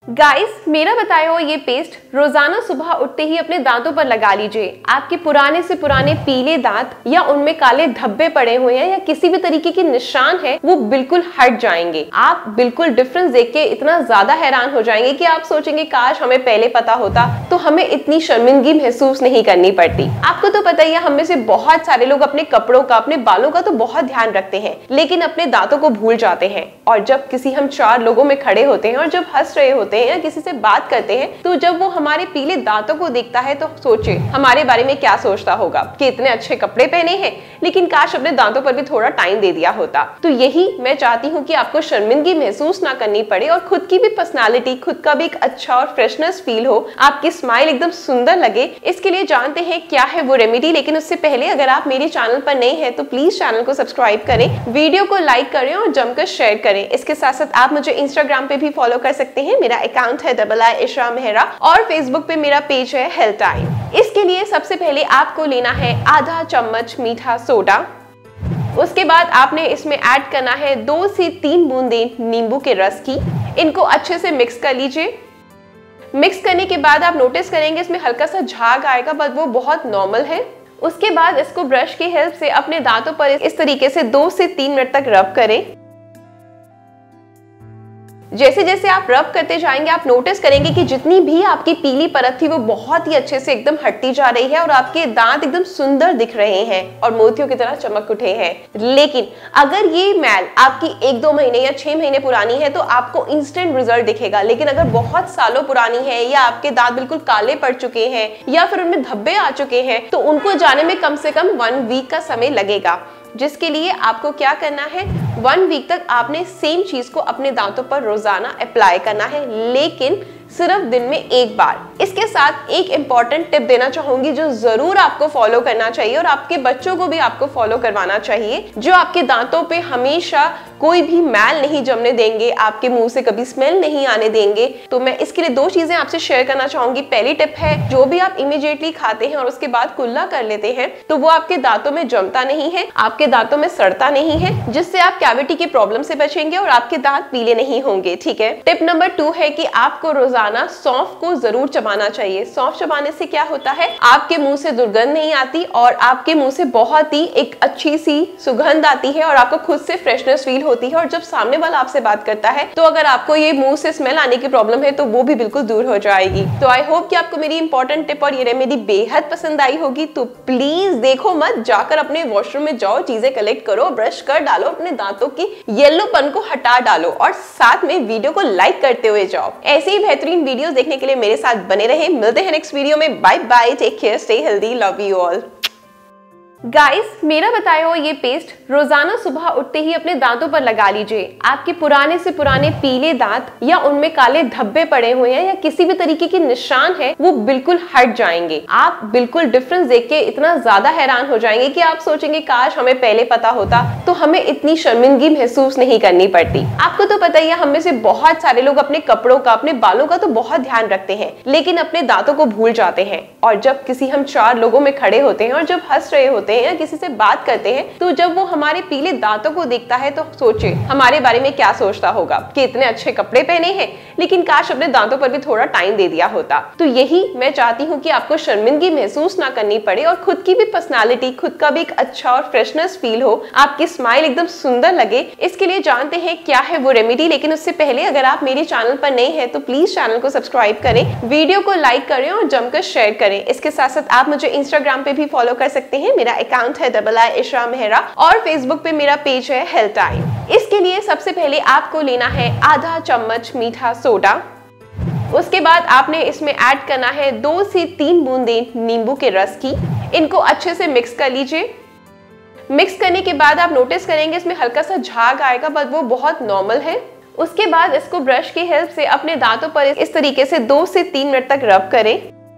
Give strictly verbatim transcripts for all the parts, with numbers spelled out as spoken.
Guys, मेरा बताया हुआ ये पेस्ट रोजाना सुबह उठते ही अपने दांतों पर लगा लीजिए। आपके पुराने से पुराने पीले दांत या उनमें काले धब्बे पड़े हुए हैं या किसी भी तरीके के निशान है, वो बिल्कुल हट जाएंगे। आप बिल्कुल डिफरेंस देख के इतना ज्यादा हैरान हो जाएंगे कि आप सोचेंगे काश हमें पहले पता होता तो हमें इतनी शर्मिंदगी महसूस नहीं करनी पड़ती। आपको तो पता ही है, हम में से बहुत सारे लोग अपने कपड़ों का, अपने बालों का तो बहुत ध्यान रखते हैं, लेकिन अपने दांतों को भूल जाते हैं। और जब किसी हम चार लोगों में खड़े होते हैं और जब हंस रहे होते हैं या किसी से बात करते हैं, तो जब वो हमारे पीले दांतों को देखता है तो सोचे हमारे बारे में क्या सोचता होगा कि इतने अच्छे कपड़े पहने हैं, लेकिन काश अपने दांतों पर भी थोड़ा टाइम दे दिया होता। तो यही मैं चाहती हूँ कि आपको शर्मिंदगी महसूस ना करनी पड़े और खुद की भी पर्सनालिटी, खुद का भी एक अच्छा और फ्रेशनेस फील हो, आपकी स्माइल एकदम सुंदर लगे। इसके लिए जानते हैं क्या है वो रेमेडी। लेकिन उससे पहले अगर आप मेरे चैनल पर नए हैं तो प्लीज चैनल को सब्सक्राइब करें, वीडियो को लाइक करें और जमकर शेयर करें। इसके साथ साथ आप मुझे इंस्टाग्राम पे भी फॉलो कर सकते हैं, मेरा अकाउंट है डबल आई इशरा मेहरा, और फेसबुक पे मेरा पेज है हेल्थ टाइम। इसके लिए सबसे पहले आपको लेना है आधा चम्मच मीठा सोडा। उसके बाद आपने इसमें ऐड करना है दो से तीन बूंदें नींबू के रस की। इनको अच्छे से मिक्स कर लीजिए। मिक्स करने के बाद आप नोटिस करेंगे इसमें हल्का सा झाग आएगा, बट वो बहुत नॉर्मल है। उसके बाद इसको ब्रश की हेल्प से अपने दांतों पर इस तरीके से दो से तीन मिनट तक रब करें। जैसे जैसे आप रब करते जाएंगे आप नोटिस करेंगे कि जितनी भी आपकी पीली परत थी वो बहुत ही अच्छे से एकदम हटती जा रही है और आपके दांत एकदम सुंदर दिख रहे हैं और मोतियों की तरह चमक उठे हैं। लेकिन अगर ये मैल आपकी एक दो महीने या छह महीने पुरानी है तो आपको इंस्टेंट रिजल्ट दिखेगा। लेकिन अगर बहुत सालों पुरानी है या आपके दांत बिल्कुल काले पड़ चुके हैं या फिर उनमें धब्बे आ चुके हैं तो उनको जाने में कम से कम वन वीक का समय लगेगा। जिसके लिए आपको क्या करना है, वन वीक तक आपने सेम चीज को अपने दांतों पर रोजाना अप्लाई करना है, लेकिन सिर्फ दिन में एक बार। इसके साथ एक इंपॉर्टेंट टिप देना चाहूंगी जो जरूर आपको फॉलो करना चाहिए और आपके बच्चों को भी आपको फॉलो करवाना चाहिए, जो आपके दांतों पे हमेशा कोई भी मैल नहीं जमने देंगे, आपके मुंह से कभी स्मेल नहीं आने देंगे। तो मैं इसके लिए दो चीजें आपसे शेयर करना चाहूंगी। पहली टिप है, जो भी आप इमीडिएटली खाते हैं और उसके बाद कुल्ला कर लेते हैं तो वो आपके दांतों में जमता नहीं है, आपके दांतों में सड़ता नहीं है, जिससे आप कैविटी की प्रॉब्लम से बचेंगे और आपके दांत पीले नहीं होंगे। ठीक है। टिप नंबर टू है कि आपको रोजाना सौंफ को जरूर चबाना चाहिए। सौंफ चबाने से क्या होता है, आपके मुंह से दुर्गंध नहीं आती और आपके मुंह से बहुत ही एक अच्छी सी सुगंध आती है और आपको खुद से फ्रेशनेस फील होती है। और जब सामने वाला आपसे बात करता है तो अगर आपको ये मुंह से स्मेल आने की प्रॉब्लम है तो वो भी बिल्कुल दूर हो जाएगी। तो आई होप कि आपको मेरी इंपॉर्टेंट टिप और ये रेमेडी बेहद पसंद आई होगी। तो प्लीज देखो मत, जाकर अपने वॉशरूम में जाओ, चीजें कलेक्ट करो, ब्रश कर डालो, अपने दांतों की येलोपन को हटा डालो और साथ में वीडियो को लाइक करते हुए जाओ। ऐसे ही बेहतरीन वीडियोस देखने के लिए मेरे साथ बने रहे। मिलते हैं नेक्स्ट वीडियो में। Bye bye, take care, stay healthy, love you all. Guys, मेरा बताया हुआ ये पेस्ट रोजाना सुबह उठते ही अपने दांतों पर लगा लीजिए। आपके पुराने से पुराने पीले दांत या उनमें काले धब्बे पड़े हुए हैं या किसी भी तरीके के निशान है, वो बिल्कुल हट जाएंगे। आप बिल्कुल डिफरेंस देख के इतना ज्यादा हैरान हो जाएंगे कि आप सोचेंगे काश हमें पहले पता होता तो हमें इतनी शर्मिंदगी महसूस नहीं करनी पड़ती। आपको तो पता ही है, हम में से बहुत सारे लोग अपने कपड़ों का, अपने बालों का तो बहुत ध्यान रखते हैं, लेकिन अपने दांतों को भूल जाते हैं। और जब किसी हम चार लोगों में खड़े होते हैं और जब हंस रहे होते हैं या किसी से बात करते हैं तो जब वो हमारे पीले दांतों को देखता है तो सोचे हमारे बारे में क्या सोचता होगा कि इतने अच्छे कपड़े पहने हैं, लेकिन काश अपने दांतों पर भी थोड़ा टाइम दे दिया होता। तो यही मैं चाहती हूँ कि आपको शर्मिंदगी महसूस ना करनी पड़े और खुद की भी पर्सनालिटी, खुद का भी एक अच्छा और फ्रेशनेस फील हो, आपकी स्माइल एकदम सुंदर लगे। इसके लिए जानते हैं क्या है वो रेमेडी। लेकिन उससे पहले अगर आप मेरे चैनल पर नए हैं तो प्लीज चैनल को सब्सक्राइब करें, वीडियो को लाइक करें और जमकर शेयर करें। इसके साथ साथ आप मुझे इंस्टाग्राम पे भी फॉलो कर सकते हैं, मेरा अकाउंट है डबल आई इशरा मेहरा, और फेसबुक पे मेरा पेज है हेल्थ टाइम। इसके लिए सबसे पहले आपको लेना है आधा चम्मच मीठा सोडा। उसके बाद आपने इसमें ऐड करना है दो से तीन बूंदें नींबू के रस की। इनको अच्छे से मिक्स कर लीजिए। मिक्स करने के बाद आप नोटिस करेंगे इसमें हल्का सा झाग आएगा, बट वो बहुत नॉर्मल है। उसके बाद इसको ब्रश की हेल्प से अपने दांतों पर इस तरीके से दो से तीन मिनट तक रब करें।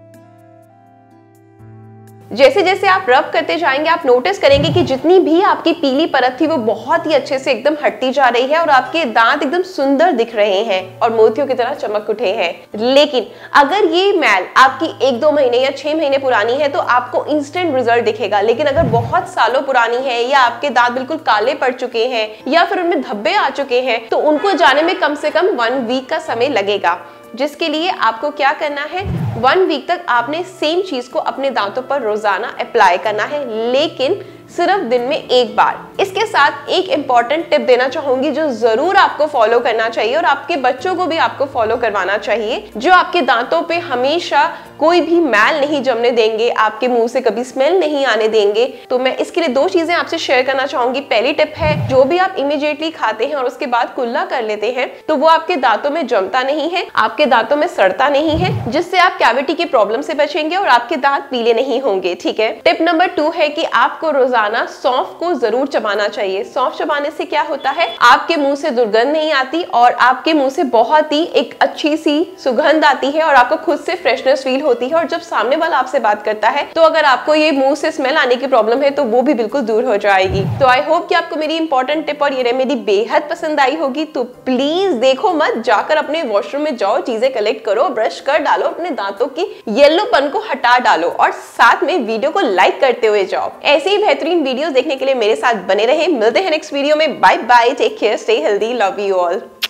जैसे जैसे आप रब करते जाएंगे आप नोटिस करेंगे कि जितनी भी आपकी पीली परत थी वो बहुत ही अच्छे से एकदम हटती जा रही है और आपके दांत एकदम सुंदर दिख रहे हैं और मोतियों की तरह चमक उठे हैं। लेकिन अगर ये मैल आपकी एक दो महीने या छह महीने पुरानी है तो आपको इंस्टेंट रिजल्ट दिखेगा। लेकिन अगर बहुत सालों पुरानी है या आपके दांत बिल्कुल काले पड़ चुके हैं या फिर उनमें धब्बे आ चुके हैं तो उनको जाने में कम से कम वन वीक का समय लगेगा। जिसके लिए आपको क्या करना है, वन वीक तक आपने सेम चीज को अपने दांतों पर रोजाना अप्लाई करना है, लेकिन सिर्फ दिन में एक बार। इसके साथ एक इंपॉर्टेंट टिप देना चाहूंगी जो जरूर आपको फॉलो करना चाहिए और आपके बच्चों को भी आपको फॉलो करवाना चाहिए, जो आपके दांतों पे हमेशा कोई भी मैल नहीं जमने देंगे, आपके मुंह से कभी स्मेल नहीं आने देंगे। तो मैं इसके लिए दो चीजें आपसे शेयर करना चाहूंगी। पहली टिप है, जो भी आप इमीडिएटली खाते हैं और उसके बाद कुल्ला कर लेते हैं तो वो आपके दांतों में जमता नहीं है, आपके दांतों में सड़ता नहीं है, जिससे आप कैविटी की प्रॉब्लम से बचेंगे और आपके दांत पीले नहीं होंगे। ठीक है। टिप नंबर टू है कि आपको रोजाना सौंफ को जरूर चबाना चाहिए। सौंफ चबाने से क्या होता है, आपके मुंह से दुर्गंध नहीं आती और आपके मुंह से बहुत ही एक अच्छी सी सुगंध आती है और आपको खुद से फ्रेशनेस फील होती है। और जब सामने वाला आपसे बात करता है तो अगर आपको ये मुंह से स्मेल आने की प्रॉब्लम है तो वो भी बिल्कुल दूर हो जाएगी। तो आई होप कि आपको मेरी इंपॉर्टेंट टिप और ये रेमेडी बेहद पसंद आई होगी। तो प्लीज देखो मत, जाकर अपने वॉशरूम में जाओ, चीजें कलेक्ट करो, ब्रश कर डालो, अपने दांतों की येलोपन को हटा डालो और साथ में वीडियो को लाइक करते हुए जाओ। ऐसे ही बेहतरीन वीडियोस देखने के लिए मेरे साथ बने रहे। मिलते हैं नेक्स्ट वीडियो में। Bye bye, take care, stay healthy, love you all.